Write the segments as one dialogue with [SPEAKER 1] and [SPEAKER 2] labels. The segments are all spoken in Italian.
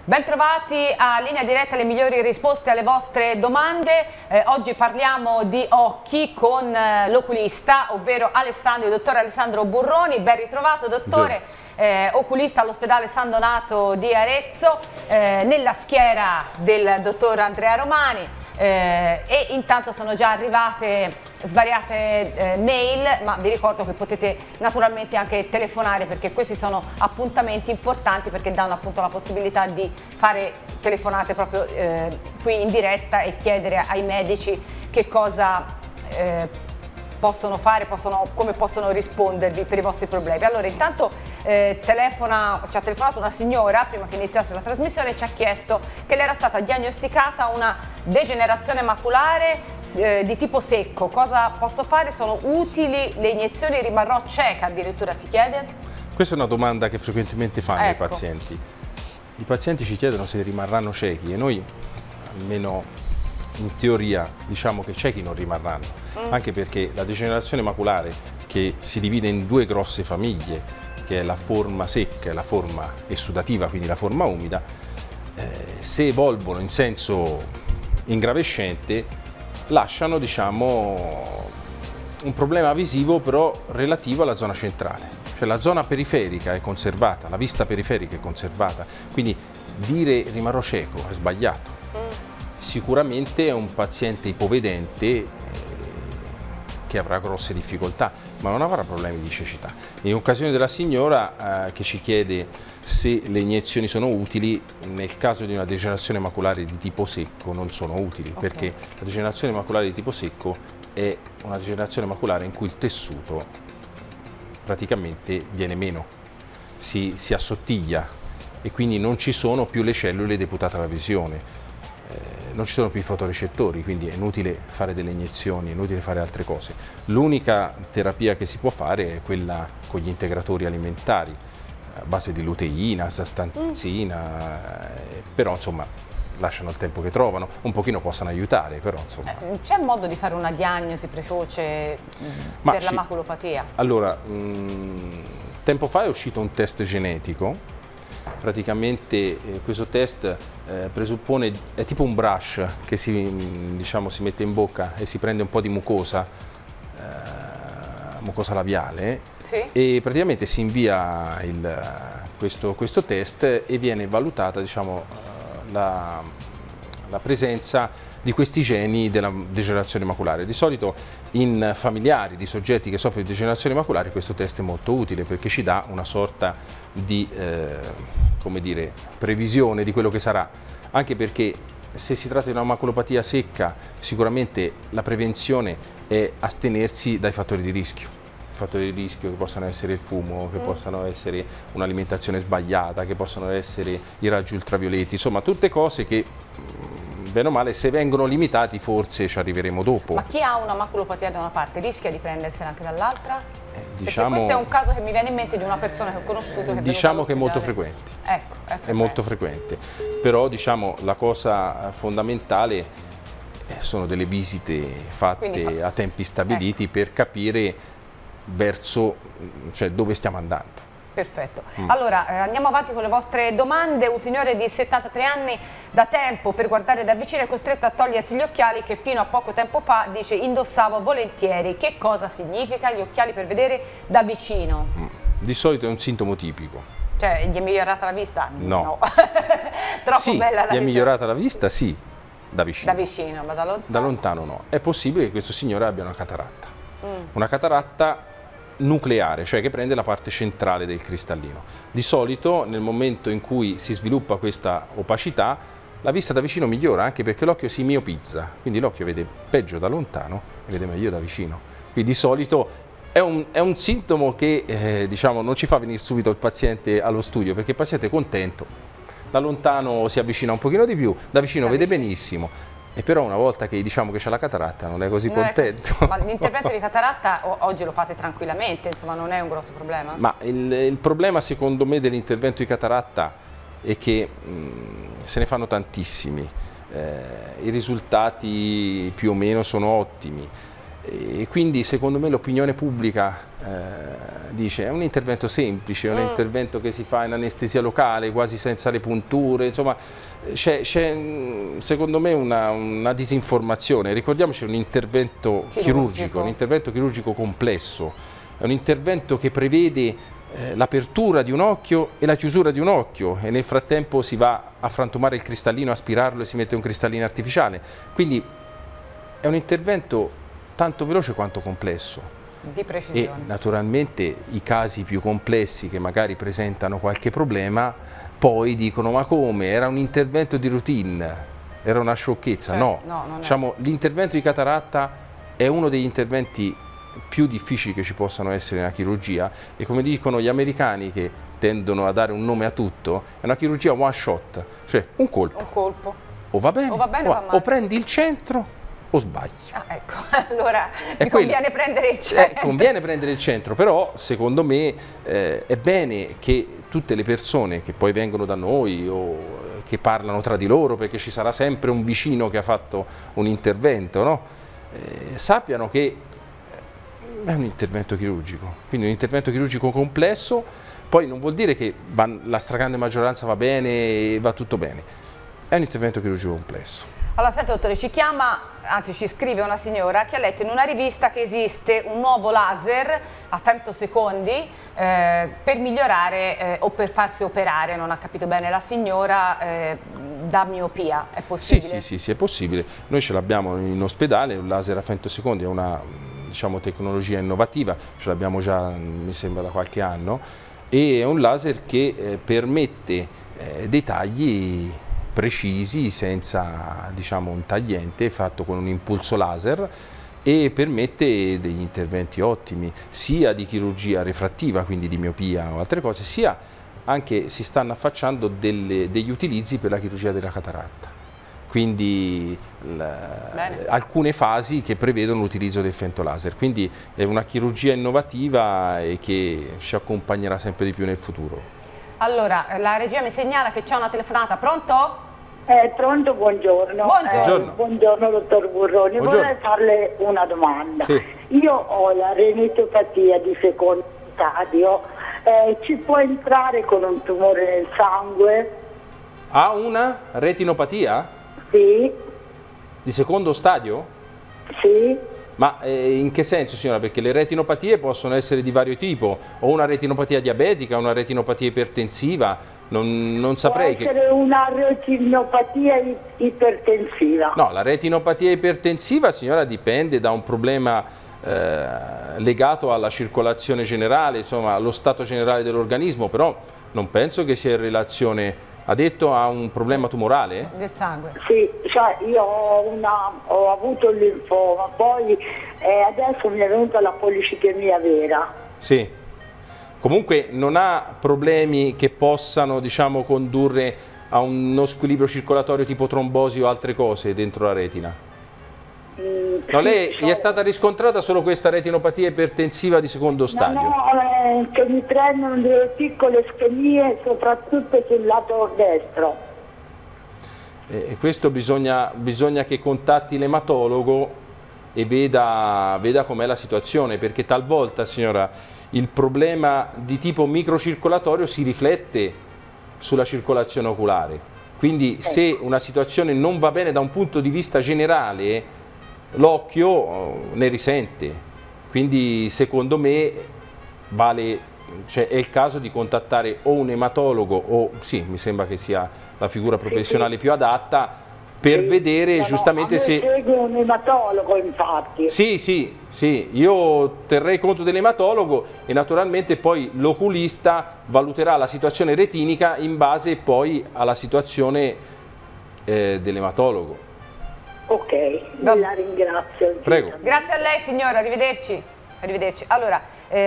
[SPEAKER 1] Bentrovati a Linea Diretta, le migliori risposte alle vostre domande. Oggi parliamo di occhi con l'oculista, ovvero il dottor Alessandro Burroni. Ben ritrovato, dottore, oculista all'ospedale San Donato di Arezzo, nella schiera del dottor Andrea Romani. E intanto sono già arrivate svariate mail, ma vi ricordo che potete naturalmente anche telefonare, perché questi sono appuntamenti importanti, perché danno appunto la possibilità di fare telefonate proprio qui in diretta e chiedere ai medici che cosa possono fare, come possono rispondervi per i vostri problemi. Allora, intanto ci ha telefonato una signora prima che iniziasse la trasmissione e ci ha chiesto che le era stata diagnosticata una degenerazione maculare di tipo secco. Cosa posso fare? Sono utili le iniezioni? Rimarrò cieca, addirittura si chiede?
[SPEAKER 2] Questa è una domanda che frequentemente fanno i pazienti. I pazienti ci chiedono se rimarranno ciechi e noi, almeno in teoria, diciamo che ciechi non rimarranno, anche perché la degenerazione maculare, che si divide in due grosse famiglie, che è la forma secca e la forma essudativa, quindi la forma umida, se evolvono in senso ingravescente lasciano, diciamo, un problema visivo però relativo alla zona centrale, cioè la zona periferica è conservata, la vista periferica è conservata, quindi dire rimarrò cieco è sbagliato. Sicuramente è un paziente ipovedente che avrà grosse difficoltà, ma non avrà problemi di cecità. In occasione della signora che ci chiede se le iniezioni sono utili, nel caso di una degenerazione maculare di tipo secco non sono utili, perché la degenerazione maculare di tipo secco è una degenerazione maculare in cui il tessuto praticamente viene meno, si assottiglia e quindi non ci sono più le cellule deputate alla visione. Non ci sono più i fotorecettori, quindi è inutile fare delle iniezioni, è inutile fare altre cose. L'unica terapia che si può fare è quella con gli integratori alimentari, a base di luteina, astaxantina, però insomma lasciano il tempo che trovano, un pochino possono aiutare, però insomma.
[SPEAKER 1] C'è modo di fare una diagnosi precoce per la maculopatia?
[SPEAKER 2] Allora, tempo fa è uscito un test genetico. Praticamente questo test presuppone, è tipo un brush che diciamo, si mette in bocca e si prende un po' di mucosa labiale, e praticamente si invia questo test e viene valutata, diciamo, la presenza di questi geni della degenerazione maculare. Di solito in familiari di soggetti che soffrono di degenerazione maculare questo test è molto utile, perché ci dà una sorta di come dire, previsione di quello che sarà, anche perché se si tratta di una maculopatia secca sicuramente la prevenzione è astenersi dai fattori di rischio. Fattori di rischio che possano essere il fumo, che possano essere un'alimentazione sbagliata, che possono essere i raggi ultravioletti, insomma tutte cose che bene o male, se vengono limitati forse ci arriveremo dopo.
[SPEAKER 1] Ma chi ha una maculopatia da una parte rischia di prendersela anche dall'altra?
[SPEAKER 2] Diciamo,
[SPEAKER 1] perché questo è un caso che mi viene in mente di una persona che ho conosciuto che
[SPEAKER 2] diciamo che è molto frequente.
[SPEAKER 1] Ecco,
[SPEAKER 2] è molto frequente. Però diciamo la cosa fondamentale sono delle visite fatte a tempi stabiliti per capire cioè dove stiamo andando.
[SPEAKER 1] Perfetto. Allora, andiamo avanti con le vostre domande. Un signore di 73 anni da tempo per guardare da vicino è costretto a togliersi gli occhiali che fino a poco tempo fa, dice, indossavo volentieri. Che cosa significa gli occhiali per vedere da vicino?
[SPEAKER 2] Di solito è un sintomo tipico.
[SPEAKER 1] Cioè, gli è migliorata la vista?
[SPEAKER 2] No.
[SPEAKER 1] Troppo
[SPEAKER 2] sì,
[SPEAKER 1] bella la
[SPEAKER 2] vista. Gli è migliorata la vista? Sì, da vicino.
[SPEAKER 1] Da vicino, ma da lontano?
[SPEAKER 2] Da lontano no. È possibile che questo signore abbia una cataratta. Una cataratta nucleare, cioè che prende la parte centrale del cristallino. Di solito nel momento in cui si sviluppa questa opacità la vista da vicino migliora, anche perché l'occhio si miopizza, quindi l'occhio vede peggio da lontano e vede meglio da vicino. Quindi di solito è un sintomo che diciamo, non ci fa venire subito il paziente allo studio, perché il paziente è contento, da lontano si avvicina un pochino di più, da vicino vede benissimo. E però una volta che diciamo che c'è la cataratta non è così contento.
[SPEAKER 1] Ma l'intervento di cataratta oggi lo fate tranquillamente, insomma non è un grosso problema?
[SPEAKER 2] Ma il problema secondo me dell'intervento di cataratta è che se ne fanno tantissimi, i risultati più o meno sono ottimi, E quindi secondo me l'opinione pubblica dice è un intervento semplice, è un intervento che si fa in anestesia locale, quasi senza le punture, insomma c'è secondo me una disinformazione. Ricordiamoci, è un intervento chirurgico complesso, è un intervento che prevede l'apertura di un occhio e la chiusura di un occhio, e nel frattempo si va a frantumare il cristallino, aspirarlo e si mette un cristallino artificiale, quindi è un intervento tanto veloce quanto complesso.
[SPEAKER 1] Di precisione.
[SPEAKER 2] E naturalmente i casi più complessi, che magari presentano qualche problema, poi dicono ma come, era un intervento di routine, era una sciocchezza.
[SPEAKER 1] Certo,
[SPEAKER 2] no, diciamo, l'intervento di cataratta è uno degli interventi più difficili che ci possano essere nella chirurgia, e come dicono gli americani, che tendono a dare un nome a tutto, è una chirurgia one shot, cioè un colpo. O va bene, o prendi il centro o sbagli.
[SPEAKER 1] Ecco, allora mi conviene prendere il centro.
[SPEAKER 2] Conviene prendere il centro, però secondo me è bene che tutte le persone che poi vengono da noi o che parlano tra di loro, perché ci sarà sempre un vicino che ha fatto un intervento, no? Sappiano che è un intervento chirurgico, quindi un intervento chirurgico complesso. Poi non vuol dire che la stragrande maggioranza va bene e va tutto bene, è un intervento chirurgico complesso.
[SPEAKER 1] Allora, senta dottore, ci chiama, anzi ci scrive una signora che ha letto in una rivista che esiste un nuovo laser a femtosecondi per migliorare o per farsi operare, non ha capito bene la signora, da miopia. È possibile?
[SPEAKER 2] Sì, è possibile. Noi ce l'abbiamo in ospedale, un laser a femtosecondi, è una, diciamo, tecnologia innovativa, ce l'abbiamo già mi sembra da qualche anno, e è un laser che permette dei tagli precisi, senza, diciamo, un tagliente, fatto con un impulso laser, e permette degli interventi ottimi, sia di chirurgia refrattiva, quindi di miopia o altre cose, sia anche si stanno affacciando degli utilizzi per la chirurgia della cataratta. Quindi alcune fasi che prevedono l'utilizzo del femtolaser, quindi è una chirurgia innovativa e che ci accompagnerà sempre di più nel futuro.
[SPEAKER 1] Allora, la regia mi segnala che c'è una telefonata. Pronto?
[SPEAKER 3] Pronto, buongiorno. Buongiorno dottor Burroni.
[SPEAKER 2] Buongiorno.
[SPEAKER 3] Vorrei farle una domanda.
[SPEAKER 2] Sì.
[SPEAKER 3] Io ho la renitopatia di secondo stadio, ci può entrare con un tumore nel sangue?
[SPEAKER 2] Ha una retinopatia?
[SPEAKER 3] Sì.
[SPEAKER 2] Di secondo stadio?
[SPEAKER 3] Sì.
[SPEAKER 2] Ma in che senso, signora? Perché le retinopatie possono essere di vario tipo, o una retinopatia diabetica, una retinopatia ipertensiva, non saprei.
[SPEAKER 3] Può essere una retinopatia ipertensiva.
[SPEAKER 2] No, la retinopatia ipertensiva, signora, dipende da un problema legato alla circolazione generale, insomma, allo stato generale dell'organismo, però non penso che sia in relazione. Ha detto ha un problema tumorale?
[SPEAKER 1] Del sangue.
[SPEAKER 3] Sì, cioè io ho avuto il linfoma, poi adesso mi è venuta la policitemia vera.
[SPEAKER 2] Sì. Comunque non ha problemi che possano, diciamo, condurre a uno squilibrio circolatorio tipo trombosi o altre cose dentro la retina? No, lei gli è stata riscontrata solo questa retinopatia ipertensiva di secondo stadio?
[SPEAKER 3] No, che mi prendono delle piccole ischemie soprattutto sul lato destro.
[SPEAKER 2] Questo bisogna che contatti l'ematologo e veda com'è la situazione, perché talvolta, signora, il problema di tipo microcircolatorio si riflette sulla circolazione oculare. Quindi se una situazione non va bene da un punto di vista generale, l'occhio ne risente, quindi secondo me è il caso di contattare o un ematologo o, sì, mi sembra che sia la figura professionale più adatta per vedere giustamente se...
[SPEAKER 3] segue un ematologo, infatti.
[SPEAKER 2] Sì, io terrei conto dell'ematologo e naturalmente poi l'oculista valuterà la situazione retinica in base poi alla situazione dell'ematologo.
[SPEAKER 3] Ok, la ringrazio.
[SPEAKER 2] Prego.
[SPEAKER 1] Grazie a lei signora, arrivederci. Arrivederci. Allora,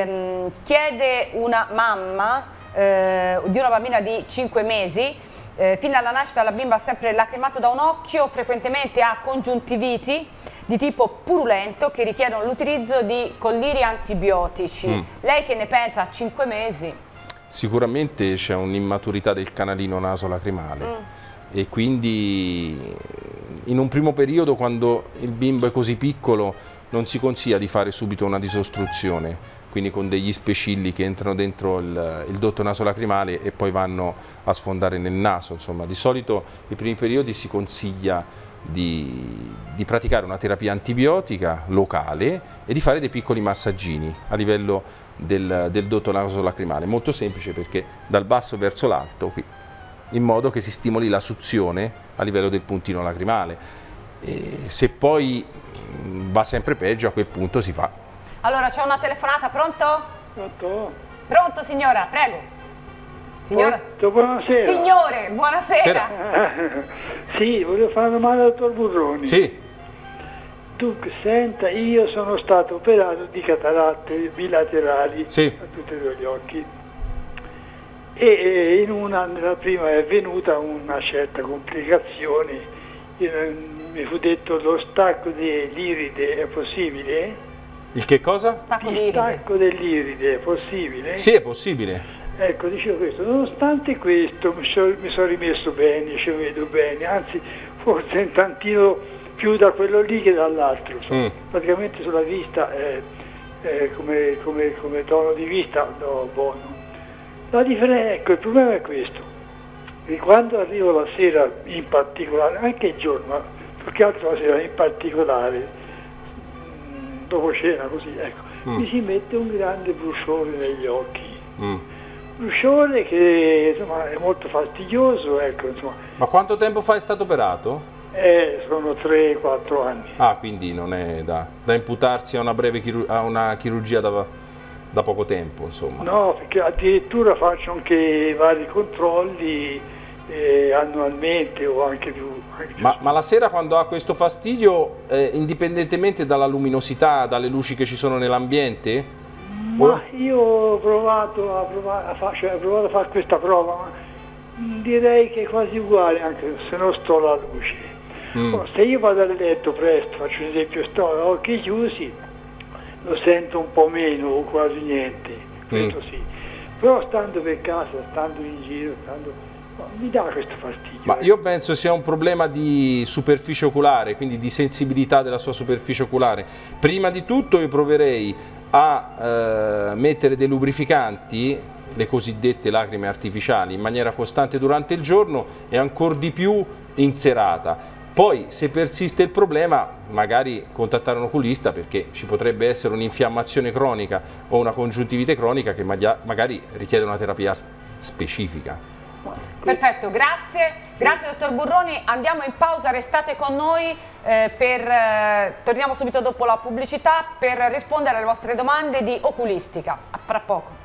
[SPEAKER 1] chiede una mamma di una bambina di 5 mesi, fino alla nascita la bimba ha sempre lacrimato da un occhio, frequentemente ha congiuntiviti di tipo purulento che richiedono l'utilizzo di colliri antibiotici. Lei che ne pensa a 5 mesi?
[SPEAKER 2] Sicuramente c'è un'immaturità del canalino naso-lacrimale e quindi in un primo periodo, quando il bimbo è così piccolo, non si consiglia di fare subito una disostruzione, quindi con degli specilli che entrano dentro il dotto nasolacrimale e poi vanno a sfondare nel naso. Insomma, di solito nei primi periodi si consiglia di praticare una terapia antibiotica locale e di fare dei piccoli massaggini a livello del dotto nasolacrimale, molto semplice perché dal basso verso l'alto, in modo che si stimoli la suzione a livello del puntino lacrimale. E se poi va sempre peggio, a quel punto si fa.
[SPEAKER 1] Allora c'è una telefonata, pronto?
[SPEAKER 4] Pronto?
[SPEAKER 1] Pronto signora, prego. Signora.
[SPEAKER 4] Pronto, buonasera.
[SPEAKER 1] Signore, buonasera.
[SPEAKER 4] Sì, volevo fare una domanda al dottor Burroni.
[SPEAKER 2] Sì.
[SPEAKER 4] Dunque, senta, io sono stato operato di cataratte bilaterali
[SPEAKER 2] Sì.
[SPEAKER 4] a tutti e due gli occhi e nella prima è venuta una certa complicazione. Mi fu detto lo stacco dell'iride è possibile?
[SPEAKER 2] Il che cosa?
[SPEAKER 1] Stacco di
[SPEAKER 4] Il
[SPEAKER 1] iride.
[SPEAKER 4] stacco dell'iride è possibile?
[SPEAKER 2] Sì, è possibile.
[SPEAKER 4] Ecco, dicevo questo, nonostante questo mi sono rimesso bene, ci vedo bene, anzi forse un tantino più da quello lì che dall'altro. Praticamente sulla vista, come tono di vista, no, buono. La differenza, ecco, il problema è questo, che quando arrivo la sera in particolare, anche il giorno, ma più che altro la sera in particolare, dopo cena così, ecco, mi si mette un grande bruciore negli occhi. Bruciore che insomma è molto fastidioso, ecco, insomma.
[SPEAKER 2] Ma quanto tempo fa è stato operato?
[SPEAKER 4] Sono 3-4 anni.
[SPEAKER 2] Ah, quindi non è da imputarsi a una breve chirurgia da poco tempo, insomma.
[SPEAKER 4] No, perché addirittura faccio anche vari controlli annualmente o anche più.
[SPEAKER 2] Ma la sera quando ha questo fastidio, indipendentemente dalla luminosità, dalle luci che ci sono nell'ambiente?
[SPEAKER 4] Ma io ho provato a fare questa prova, ma direi che è quasi uguale, anche se non sto alla luce. Se io vado a letto presto, faccio un esempio, sto a occhi chiusi, lo sento un po' meno o quasi niente, questo sì. Però stando per casa, stando in giro, mi dà questo fastidio.
[SPEAKER 2] Ma io penso sia un problema di superficie oculare, quindi di sensibilità della sua superficie oculare. Prima di tutto io proverei a mettere dei lubrificanti, le cosiddette lacrime artificiali, in maniera costante durante il giorno e ancor di più in serata. Poi se persiste il problema magari contattare un oculista, perché ci potrebbe essere un'infiammazione cronica o una congiuntivite cronica che magari richiede una terapia specifica.
[SPEAKER 1] Perfetto, grazie dottor Burroni, andiamo in pausa, restate con noi, torniamo subito dopo la pubblicità per rispondere alle vostre domande di oculistica. A fra poco.